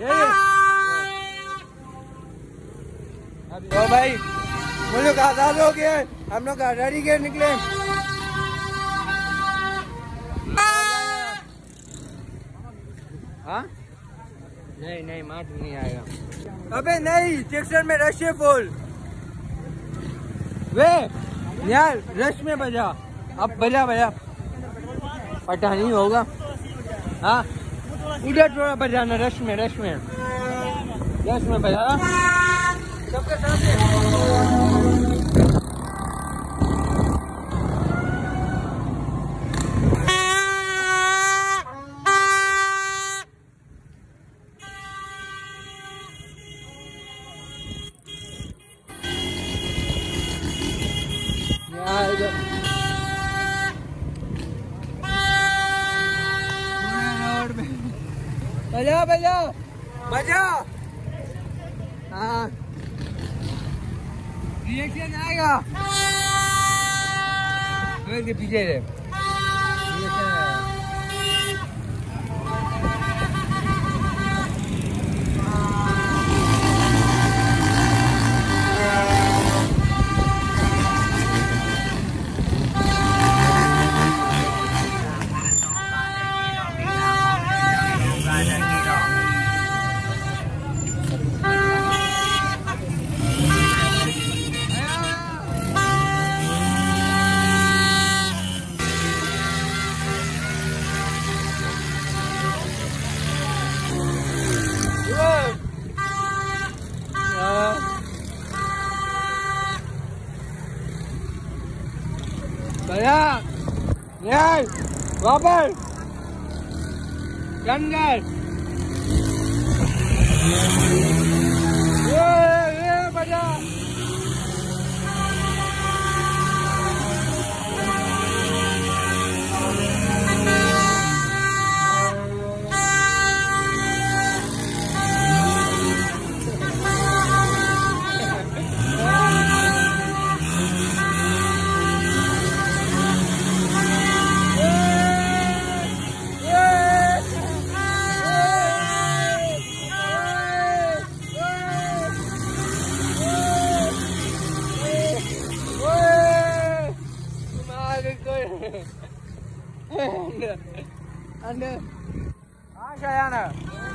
तो भाई मुल्क आजाद हो गया, हम लोग रेडी के निकले। हाँ नहीं मार्च नहीं आएगा। अबे नहीं, सेक्शन में रश है फुल। वे यार रश में बजा, अब बजा पता नहीं होगा। हाँ उधर थोड़ा बजाना, रश में बजा सबके सामने। बजा हाँ रिएक्शन आएगा। पीछे रे वापस जंगल बजा Anda, saya na,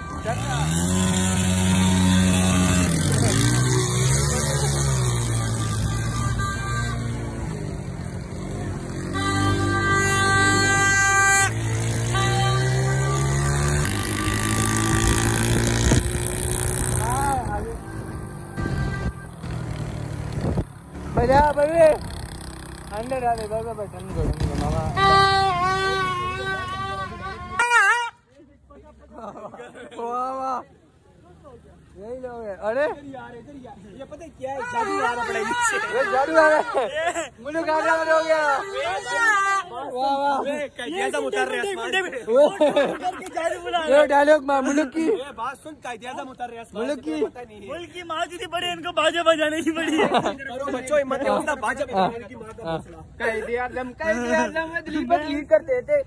Bajā baby, अंदर आ ले बाबा बैठन करूँगा मामा। वाह यही लोग है। अरे ये पता है क्या है, जादू आ रहा पड़ा नीचे, जादू आ रहा है, मुझे गाना हो गया। वाह कायदे उतर रहे ये डायलॉग मां मुल्क की बात सुन, कायदे उतर रहे मुल्क की माँ जी बड़े, इनको बाजा बजाने की बड़ी है। बच्चों हिम्मत है, मतलब बाजा बजाने की कायदे आज़म बदली बदली करते थे,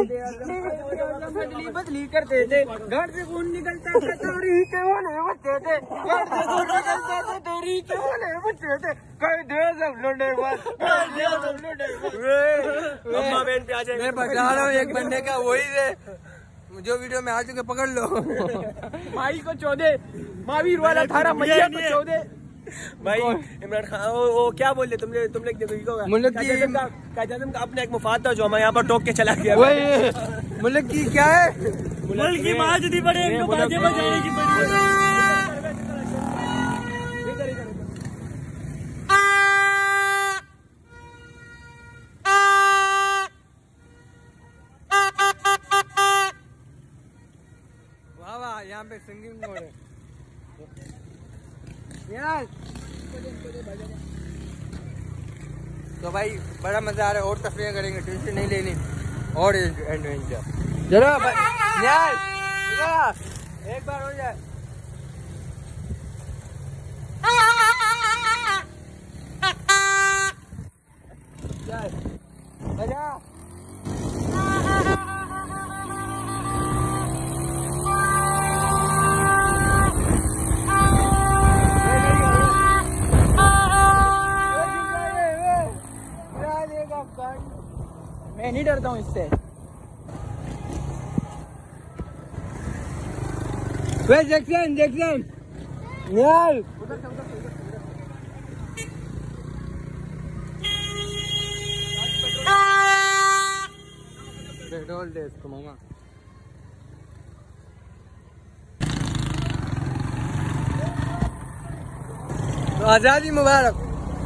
बदली बदली करते थे, घर से खून निकलता था चोरी के होने बच्चे थे, घर से खून निकलता था चोरी के होने बच्चे थे, कायदे आज़म लौंडे बाज, कायदे आज़म लौंडे बाज। अम्मा बहन पे आ जाए, मैं बता रहा हूँ एक बंदे का वही है जो वीडियो में आ चुके, पकड़ लो। माई को 14, महावीर वाला 18, मैया को 14। भाई इमरान खान वो क्या बोल रहे तुमने मुल्क की अपने एक मुफाद था जो हमारे यहाँ पर टोक के चला गया। वही मुल्क की क्या है, मुल्क की माँ जी बड़े, इनको बाजे बजाने की बड़ी। वाह यहाँ पे सिंगिंग मोड है यार। तो भाई बड़ा मजा आ रहा है, और तफरीह करेंगे, टेंशन नहीं लेनी, और एडवेंचर जरा यार एक बार हो जाए। हूँ इससे। वे जैक्सन जैक्सन यार पेट्रोल दे इसको मामा। तो आजादी मुबारक।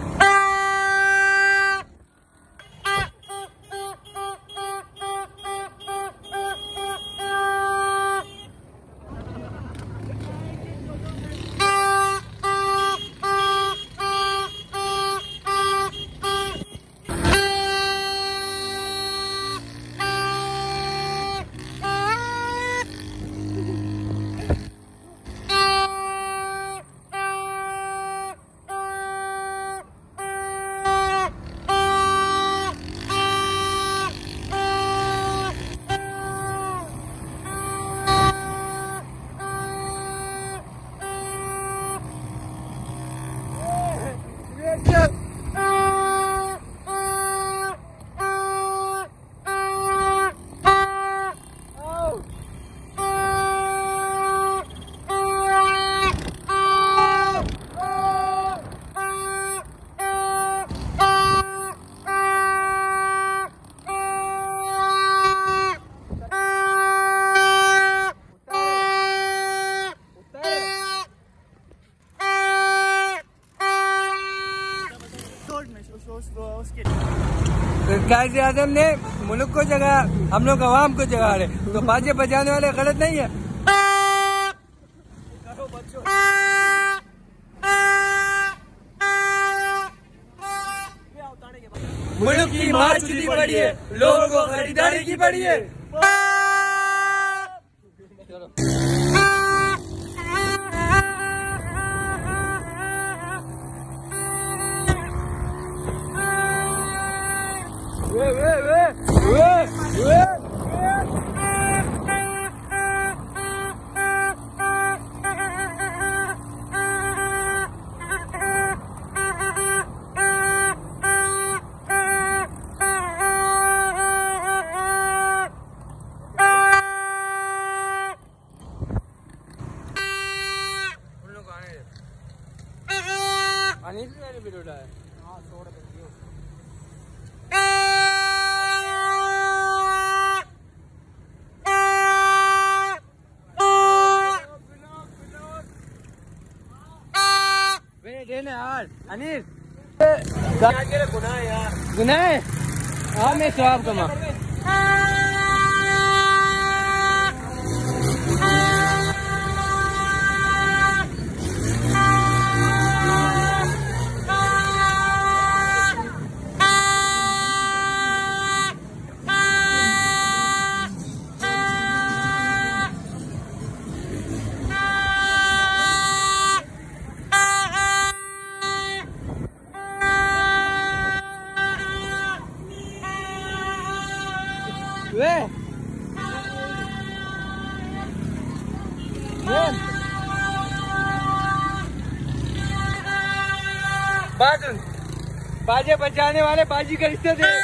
कायदे आजम ने मुल्क को जगा, हम लोग अवाम को जगा रहे, तो बाजे बजाने वाले गलत नहीं है। मुल्क की मार चुदी पड़ी है, लोगों को खरीदारी की पड़ी है। हाँ छोड़ दो। अनिल गुनाह यार, गुनाह है। हाँ मैं सवाब कमा। बाजे बजाने वाले बाजी का रिश्ता दे।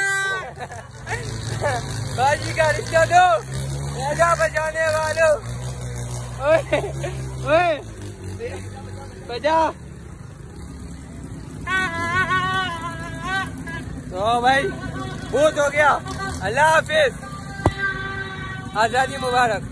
बाजी का रिश्ता दो बाजा बजाने वालों। ओए ओए बजा। तो भाई बहुत हो गया। अल्लाह हाफिज। आजादी मुबारक।